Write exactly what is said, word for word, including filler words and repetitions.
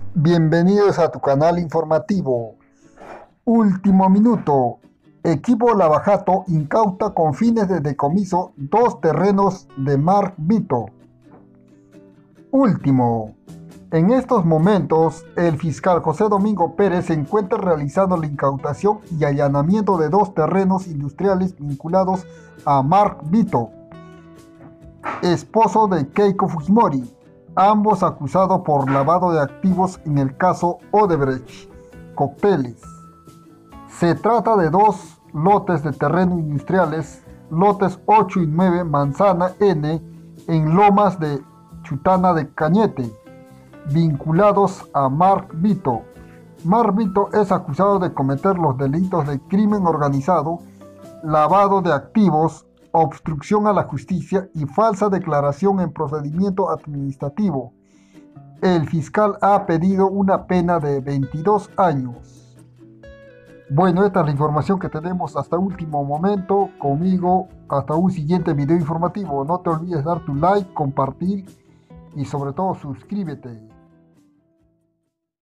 Bienvenidos a tu canal informativo. Último minuto. Equipo Lavajato incauta con fines de decomiso dos terrenos de Mark Vito. Último. En estos momentos, el fiscal José Domingo Pérez se encuentra realizando la incautación y allanamiento de dos terrenos industriales vinculados a Mark Vito, esposo de Keiko Fujimori, ambos acusados por lavado de activos en el caso Odebrecht Cócteles. Se trata de dos lotes de terreno industriales, lotes ocho y nueve Manzana N, en Lomas de Chutana de Cañete, vinculados a Mark Vito. Mark Vito es acusado de cometer los delitos de crimen organizado, lavado de activos, obstrucción a la justicia y falsa declaración en procedimiento administrativo. El fiscal ha pedido una pena de veintidós años. Bueno, esta es la información que tenemos hasta último momento. Conmigo, hasta un siguiente video informativo. No te olvides dar tu like, compartir y sobre todo suscríbete.